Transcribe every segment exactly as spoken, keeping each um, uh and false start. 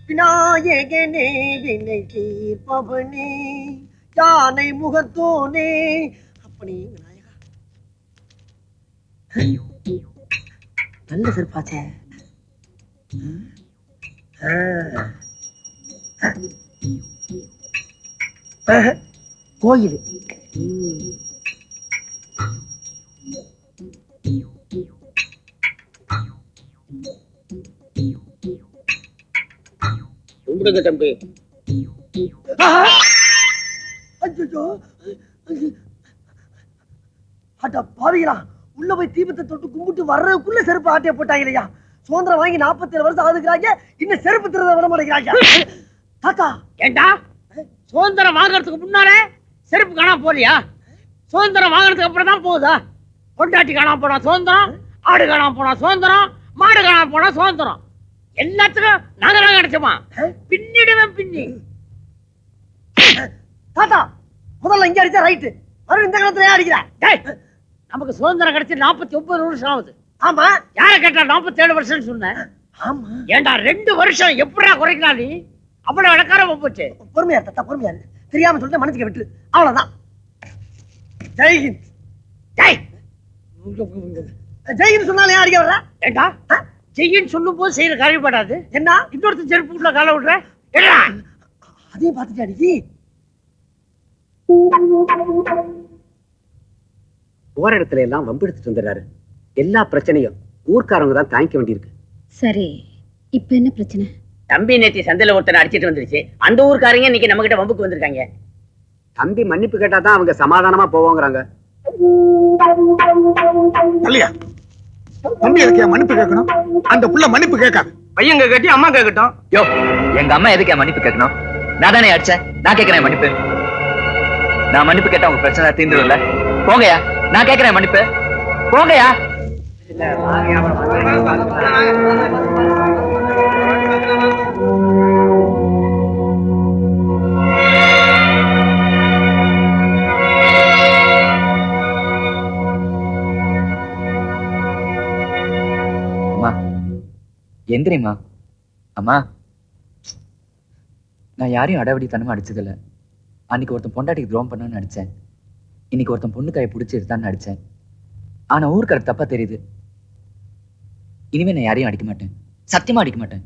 விநாயகனே வினை தீர்ப்பவனே யானை முகத்தோனே அப்படி விநாயகா. நல்ல சிறப்பாச்சே. கோயில் கும்பிடுங்க தம்பி. பாவிகளா, உள்ள போய் தீபத்தை தொட்டு கும்பிட்டு வர்றதுக்குள்ள செருப்பு ஆட்டைய போட்டாங்க இல்லையா? சுதந்திரம் வாங்கி நாற்பத்தி ஏழு வருஷம் ஆகுதுக்கிறாங்க, இன்னும் செருப்பு திருத விட மாட்டேங்கிறாங்க. தாத்தா ஏண்டா சுதந்திரம் வாங்கறதுக்கு முன்னாலே செருப்பு காணாம போலியா? சுதந்திரம் வாங்குறதுக்கு அப்புறம் தான் போகுதா? பொண்டாட்டி காணாம போனா சுதந்திரம், ஆடு காணாம போனா சுதந்திரம், மாடு காணாம போனா சுதந்திரம். எல்லாத்துக்கும் நாங்க தான் கிடைச்சோமா? பின்னிடுவேன் பின்னி. தாத்தா முதல்ல இங்க அடிச்சா ரைட்டு, மறு இந்த காலத்துல அடிக்கிறேன். நமக்கு சுதந்திரம் கிடைச்சி நாற்பத்தி ஒன்பது வருஷம் ஆகுது. ஆமா, யார கேட்டா நாற்பத்தி ஏழு வருஷம் சொன்னேன். ஆமா, ஏண்டா ரெண்டு வருஷம் எப்படா குறைக்கலாம்? நீ அவ்வளவு இலக்காரமா போச்சு. பொறுமையா தாத்தா, பொறுமையா இருக்கு. தெரியாம சொல்லிட்டு மனசுக்கு விட்டு அவ்வளவுதான். ஜெய்ஹிந்த். ஜெய் ஜெய்ஹிந்த் சொன்னாலே அடிக்க வர்ற. ஏண்டா ஜெய்ன்னு சொல்லும் போது செய்யற காரியப்படாது என்ன? இன்னொருத்தர் செருப்பு உள்ள கால விடுற. அதையும் பார்த்துட்டு அடிக்கி. போற இடத்துல எல்லாம் வம்பெடுத்துட்டு வந்துடுறாரு. எல்லா பிரச்சனையும் ஊர்க்காரங்க தான் தாங்கிக்க வேண்டியிருக்கு. சரி, இப்ப என்ன பிரச்சனை? தம்பி நேத்தி சந்தையில ஒருத்தனை அடிச்சிட்டு வந்துருச்சு. அந்த ஊர்க்காரங்க இன்னைக்கு நம்ம கிட்ட வம்புக்கு வந்திருக்காங்க. தம்பி மன்னிப்பு கேட்டா தான் அவங்க சமாதானமா போவாங்கறாங்க. இல்லையா? தம்பி எதுக்கு மன்னிப்பு கேட்கணும்? அந்த புள்ள மன்னிப்பு கேட்காது. பையங்க கேட்டி அம்மா கேட்கட்டும். யோ, எங்க அம்மா எதுக்கு மன்னிப்பு கேட்கணும்? நான் தானே அடிச்சேன், நான் கேட்கிறேன் மன்னிப்பு. நான் மன்னிப்பு கேட்டா உங்க பிரச்சனை தீர்ந்துரும்ல. போங்கயா, நான் கேட்கிறேன் மன்னிப்பு. போங்கயா. அம்மா எந்திரிம்மா. அம்மா, நான் யாரையும் அடவடித்தனமா அடிச்சதில்லை. அன்னைக்கு ஒருத்தன் பொண்டாட்டிக்கு துரோகம் பண்ணான்னு அடிச்சேன். இன்னைக்கு ஒருத்தன் பொண்ணு கையை பிடிச்சி எடுத்தான்னு அடிச்சேன். ஆனா ஊருக்கார தப்பா தெரியுது. இனிமே நான் யாரையும் அடிக்க மாட்டேன், சத்தியமா அடிக்க மாட்டேன்.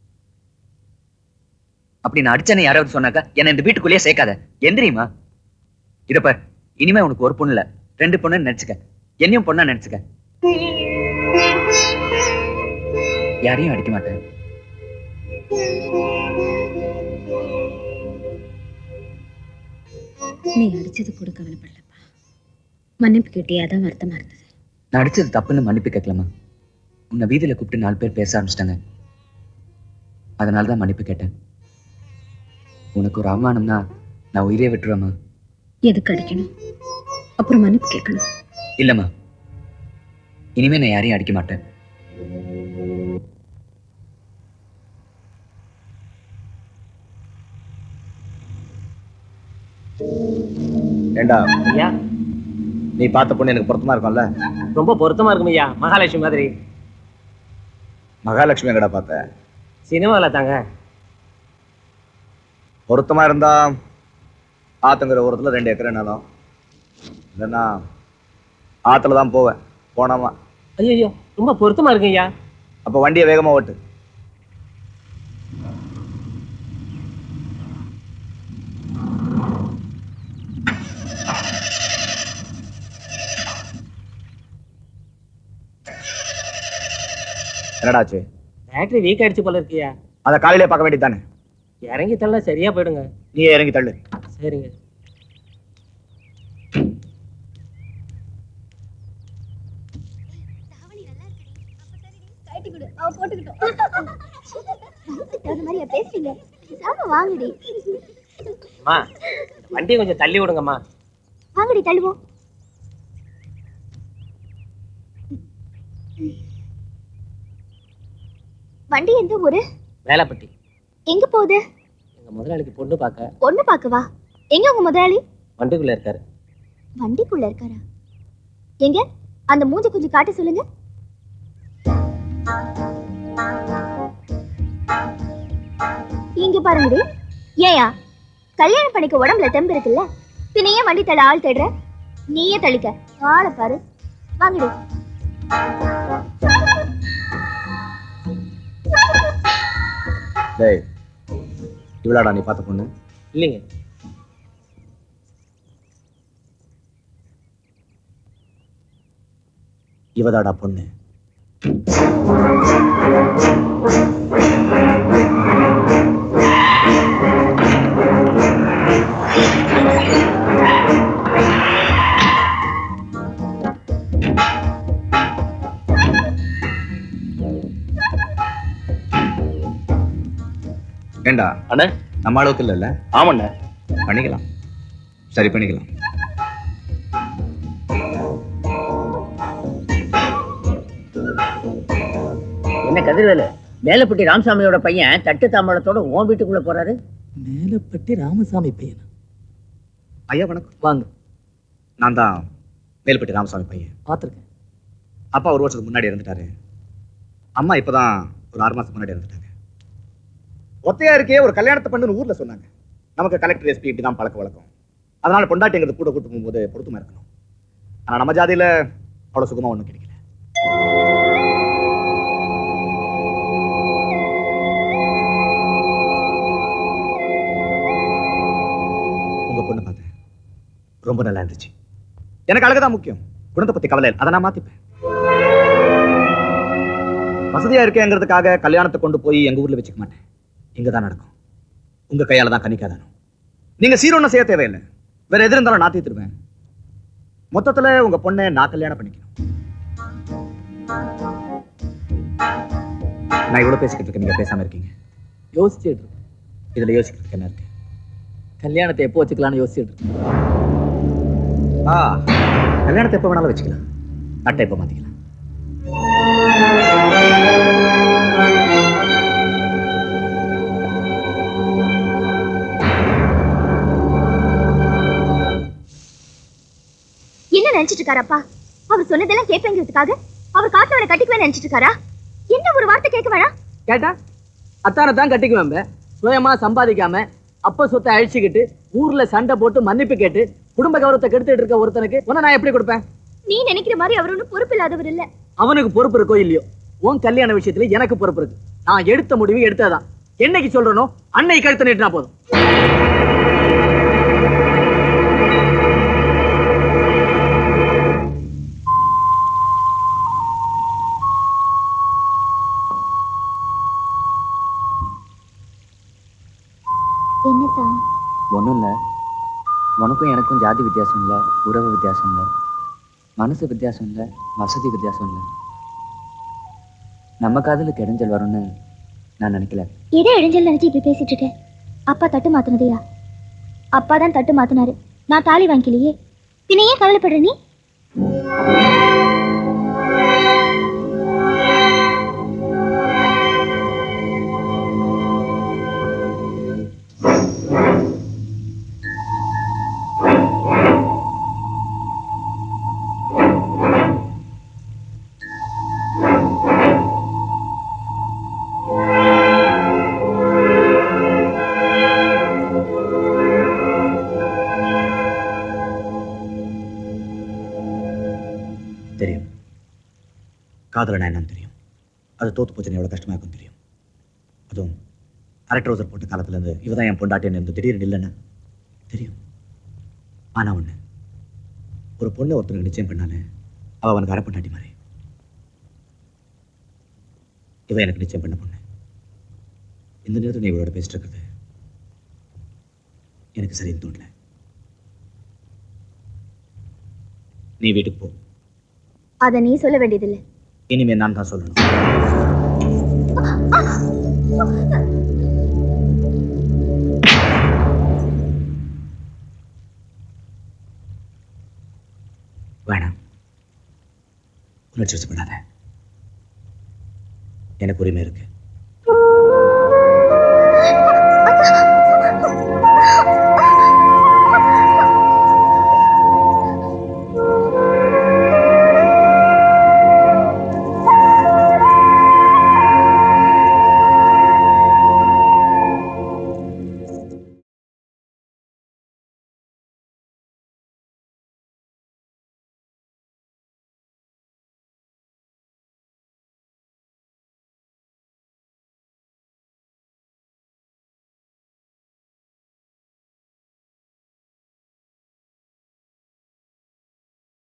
அப்படி நான் அடிச்சேன்னு யாராவது சொன்னாக்கா என்ன இந்த வீட்டுக்குள்ளேயே சேர்க்காத. எந்திரியுமா. இதப்ப இனிமே உனக்கு ஒரு பொண்ணு இல்ல, ரெண்டு பொண்ணு நினைச்சுக்க. என்னையும் பொண்ணா நினைச்சுக்க. யாரையும் அடிக்க மாட்டேன். நீ அடிச்சது கூட கவலைப்படலப்பா. மன்னிப்பு கேட்டியா? அதான் வருத்தமா இருந்தது. நான் அடிச்சது தப்புன்னு மன்னிப்பு கேட்கலாமா? உன்னை வீதியில கூப்பிட்டு நாலு பேர் பேச ஆரம்பிச்சிட்டாங்க. அதனாலதான் மன்னிப்பு கேட்டேன். உனக்கு ஒரு அவமானம்னா நான் உயிரே விட்டுருவேம்மா. எதுக்கு அடிக்கணும்? அப்புறம் மன்னிப்பு கேட்கணும்? இல்லம்மா, இனிமே நான் யாரையும் அடிக்க மாட்டேன். ஏண்டா ஐயா, நீ பார்த்த பொண்ணு எனக்கு பொருத்தமா இருக்கும்ல? ரொம்ப பொருத்தமா இருக்கும் ஐயா. மகாலட்சுமி மாதிரி. மகாலட்சுமி எங்கடா பார்த்த? சினிமாவில தாங்க. பொருத்தமா இருந்தா ஆத்துங்கிற ஓரத்துல ரெண்டு ஏக்கர் நிலம். இல்லைன்னா ஆத்துல தான் போவேன். போனாமா? ஐயோ, ரொம்ப பொருத்தமா இருக்கு ஐயா. அப்ப வண்டியை வேகமா ஓட்டு. என்னடாச்சு? பேட்டரி வீக் ஆயிடுச்சு போல இருக்கியா. அத காலையிலே பார்க்க வேண்டியதானே? இறங்கி தள்ள சரியா போயிடுங்க. நீ இறங்கி தள்ளு. சரிங்க. வண்டி கொஞ்சம் தள்ளி விடுங்கம்மா. வாங்கடி தள்ளுவோம். வண்டி எந்த ஊரு? வேலைப்பட்டி. எங்க போகுது? எங்க முதலாளிக்கு பொண்ணு பார்க்க. பொண்ணு பார்க்கவா? எங்க உங்க முதலாளி? வண்டிக்குள்ள இருக்காரு. வண்டிக்குள்ள இருக்காரா? எங்க அந்த மூஞ்ச கொஞ்சம் காட்ட சொல்லுங்க. பாருங்கடி. ஏயா கல்யாணம் பண்ணிக்க உடம்புல தெம்பு இருக்குல்ல, பின்ன ஏன் வண்டி தள்ள ஆள் தேடுற? நீயே தள்ளிக்க, ஆளை பாரு. வாங்கடி. டேய், இவளாடா நீ பார்த்த பொண்ணு? இல்லைங்க. இவதாடா பொண்ணு. ஏண்டா அண்ணே, நம்ம அளவுக்கு இல்லைல்ல? ஆமாண்ணே. பண்ணிக்கலாம், சரி பண்ணிக்கலாம். என்ன கதிர்வேலு, மேலப்பட்டி ராமசாமியோட பையன் தட்டு தாம்பழத்தோட உன் வீட்டுக்குள்ள போறாரு? மேலப்பட்டி ராமசாமி பையன். ஐயா வணக்கம். வாங்க. நான் தான் மேல்பட்டி ராமசாமி பையன். பார்த்துருக்கேன். அப்பா ஒரு வருஷத்துக்கு முன்னாடி இறந்துட்டாரு. அம்மா இப்பதான் ஒரு ஆறு மாசத்துக்கு முன்னாடி இறந்துட்டாங்க. ஒத்தையா இருக்கே ஒரு கல்யாணத்தை பண்ணுன்னு ஊர்ல சொன்னாங்க. நமக்கு கலெக்டர் எஸ்பி இப்படிதான் பழக்க வழக்கம். அதனால பொண்டாட்டிங்கிறது கூட கூட்டு போகும்போது பொருத்தமா இருக்கணும். ஆனா நம்ம ஜாதியில அவ்வளவு சுகமா ஒண்ணும் கிடைக்கல. உங்க பொண்ணு பார்த்தேன், ரொம்ப நல்லா இருந்துச்சு. எனக்கு அழகுதான் முக்கியம், குணத்தை பத்தி கவலை இல்லை. அதை நான் மாத்திப்பேன். வசதியா இருக்கேங்கிறதுக்காக கல்யாணத்தை கொண்டு போய் எங்க ஊர்ல வச்சுக்க மாட்டேன். இங்கதான் நடக்கும். உங்க கையால தான் கணிக்காதானோ. நீங்க சீரொன்னும் செய்ய தேவையில்லை. வேற எது இருந்தாலும் நான் தீர்த்துருவேன். மொத்தத்துல உங்க பொண்ணை நான் கல்யாணம் பண்ணிக்கணும். நான் இவ்வளவு பேசிக்கிட்டு இருக்கேன், நீங்க பேசாம இருக்கீங்க. யோசிச்சுட்டு இருக்கேன். இதுல யோசிக்கிறதுக்கு என்ன இருக்கு? கல்யாணத்தை எப்போ வச்சுக்கலாம்னு யோசிச்சுட்டு இருக்கேன். ஆ, கல்யாணத்தை எப்ப வேணாலும் வச்சுக்கலாம், அட்டை எப்ப மாத்திக்கலாம். என்ன நினைச்சிட்டு இருக்காரப்பா? அவர் சொன்னதெல்லாம் கேட்பேங்கிறதுக்காக அவர் காத்தவரை கட்டிக்குவேன் நினைச்சிட்டு இருக்காரா? என்ன ஒரு வார்த்தை கேட்க வேணா? கேட்டா அத்தானை தான் கட்டிக்குவேன். சுயமா சம்பாதிக்காம அப்ப சொத்தை அழிச்சுக்கிட்டு ஊர்ல சண்டை போட்டு மன்னிப்பு கேட்டு குடும்ப கௌரவத்தை கெடுத்துட்டு இருக்க ஒருத்தனுக்கு உன்னை நான் எப்படி கொடுப்பேன்? நீ நினைக்கிற மாதிரி அவர் ஒன்னும் பொறுப்பு இல்லாதவர் இல்ல. அவனுக்கு பொறுப்பு இருக்கோ இல்லையோ, உன் கல்யாண விஷயத்துல எனக்கு பொறுப்பு இருக்கு. நான் எடுத்த முடிவு எடுத்ததான். என்னைக்கு சொல்றனோ அன்னைக்கு கழுத்து நீட்டினா போதும். என்னதான்? ஒன்றும் இல்லை. உனக்கும் எனக்கும் ஜாதி வித்தியாசம் இல்லை, உறவு வித்தியாசம் இல்லை, மனசு வித்தியாசம் இல்லை, வசதி வித்தியாசம் இல்லை. நம்ம காதலுக்கு இடைஞ்சல் வரும்னு நான் நினைக்கல. எதை இடைஞ்சல் நினைச்சு இப்படி பேசிட்டு இருக்க? அப்பா தட்டு மாத்தினதையா? அப்பா தான் தட்டு மாத்தினாரு, நான் தாலி வாங்கிக்கலையே. பின்ன ஏன் கவலைப்படுற நீ? தெரியும், காதலனா என்னன்னு தெரியும். அது தோத்து போச்சுன்னு எவ்வளவு கஷ்டமா இருக்கும் தெரியும். அதுவும் அரை ட்ரௌசர் போட்ட காலத்துல இருந்து இவதான் என் பொண்டாட்டின்னு இருந்து திடீர்னு இல்லைன்னு தெரியும். ஆனா ஒண்ணு, ஒரு பொண்ணு ஒருத்தருக்கு நிச்சயம் பண்ணாலே அவ அவனுக்கு அரை பொண்டாட்டி மாதிரி. இவன் எனக்கு நிச்சயம் பண்ண பொண்ணு. இந்த நேரத்தில் நீ இவளோட பேசிட்டு இருக்கிறது எனக்கு சரின்னு தோணல. நீ வீட்டுக்கு போ. அத நீ சொல்ல வேண்டியதில்லை. இனிமே நான் தான் சொல்லணும். வேணாம், உணர்ச்சி வசப்படாத. எனக்கு உரிமை இருக்கு.